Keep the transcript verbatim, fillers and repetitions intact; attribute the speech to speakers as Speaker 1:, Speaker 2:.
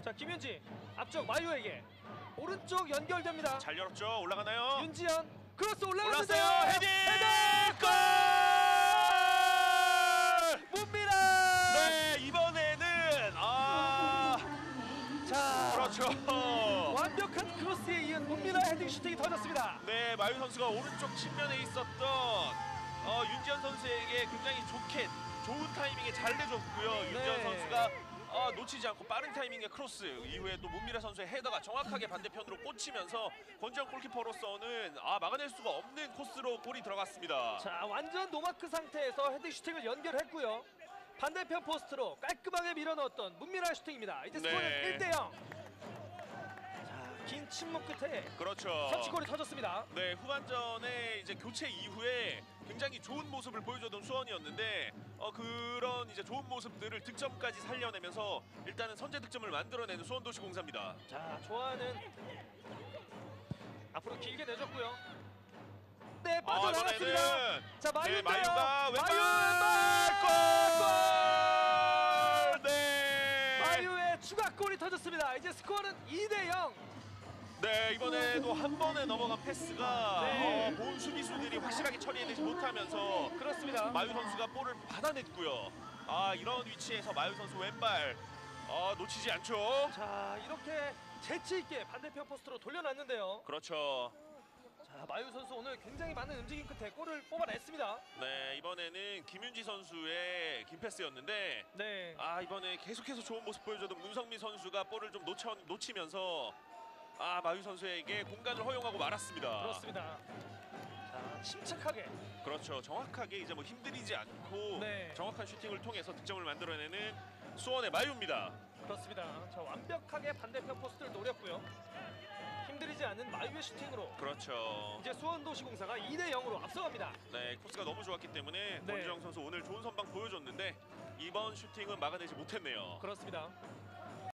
Speaker 1: 자, 김윤지 앞쪽 마유에게 오른쪽 연결됩니다.
Speaker 2: 잘 열었죠. 올라가나요?
Speaker 1: 윤지현 크로스 올라갔는데요.
Speaker 2: 올랐어요. 헤딩!
Speaker 1: 헤딩! 골! 문미라!
Speaker 2: 네, 이번에는 아
Speaker 1: 자,
Speaker 2: 그렇죠.
Speaker 1: 완벽한 크로스에 이은 문미라 헤딩 슈팅이 터졌습니다.
Speaker 2: 네, 마유 선수가 오른쪽 측면에 있었던 어, 윤지현 선수에게 굉장히 좋게 좋은 타이밍에 잘 내줬고요. 윤지현 선수가 어, 놓치지 않고 빠른 타이밍의 크로스 이후에 또 문미라 선수의 헤더가 정확하게 반대편으로 꽂히면서 권지현 골키퍼로서는 아, 막아낼 수가 없는 코스로 골이 들어갔습니다.
Speaker 1: 자, 완전 노마크 상태에서 헤딩 슈팅을 연결했고요. 반대편 포스트로 깔끔하게 밀어넣었던 문미라 슈팅입니다. 이제 스코어는
Speaker 2: 네.
Speaker 1: 일 대 영. 자, 긴 침묵 끝에
Speaker 2: 그렇죠.
Speaker 1: 선취골이 터졌습니다.
Speaker 2: 네, 후반전에 이제 교체 이후에 굉장히 좋은 모습을 보여줬던 수원이었는데 어, 그런 이제 좋은 모습들을 득점까지 살려내면서 일단은 선제 득점을 만들어내는 수원도시공사입니다.
Speaker 1: 자, 좋아하는 앞으로 길게 내줬고요. 네, 빠져나갔습니다.
Speaker 2: 아,
Speaker 1: 자, 마유인데요.
Speaker 2: 네, 마유가 왼발
Speaker 1: 마유
Speaker 2: 골! 네.
Speaker 1: 마유의 추가골이 터졌습니다. 이제 스코어는 이 대 영.
Speaker 2: 네, 이번에도 한 번에 넘어간 패스가
Speaker 1: 네.
Speaker 2: 어, 본 수비수들이 확실하게 처리해내지 못하면서
Speaker 1: 그렇습니다.
Speaker 2: 마유 선수가 볼을 받아냈고요. 아, 이런 위치에서 마유 선수 왼발 아, 놓치지 않죠.
Speaker 1: 자, 이렇게 재치 있게 반대편 포스트로 돌려놨는데요.
Speaker 2: 그렇죠.
Speaker 1: 자, 마유 선수 오늘 굉장히 많은 움직임 끝에 골을 뽑아냈습니다.
Speaker 2: 네, 이번에는 김윤지 선수의 긴 패스였는데
Speaker 1: 네.
Speaker 2: 아, 이번에 계속해서 좋은 모습 보여줬던 문성민 선수가 볼을 좀 놓쳐, 놓치면서 아, 마유 선수에게 공간을 허용하고 말았습니다.
Speaker 1: 그렇습니다. 자, 침착하게.
Speaker 2: 그렇죠. 정확하게 이제 뭐 힘들이지 않고
Speaker 1: 네.
Speaker 2: 정확한 슈팅을 통해서 득점을 만들어내는 수원의 마유입니다.
Speaker 1: 그렇습니다. 자, 완벽하게 반대편 포스트를 노렸고요. 힘들이지 않은 마유의 슈팅으로
Speaker 2: 그렇죠.
Speaker 1: 이제 수원도시공사가 이 대 영으로 앞서갑니다.
Speaker 2: 네, 코스가 너무 좋았기 때문에
Speaker 1: 네.
Speaker 2: 권지영 선수 오늘 좋은 선방 보여줬는데 이번 슈팅은 막아내지 못했네요.
Speaker 1: 그렇습니다.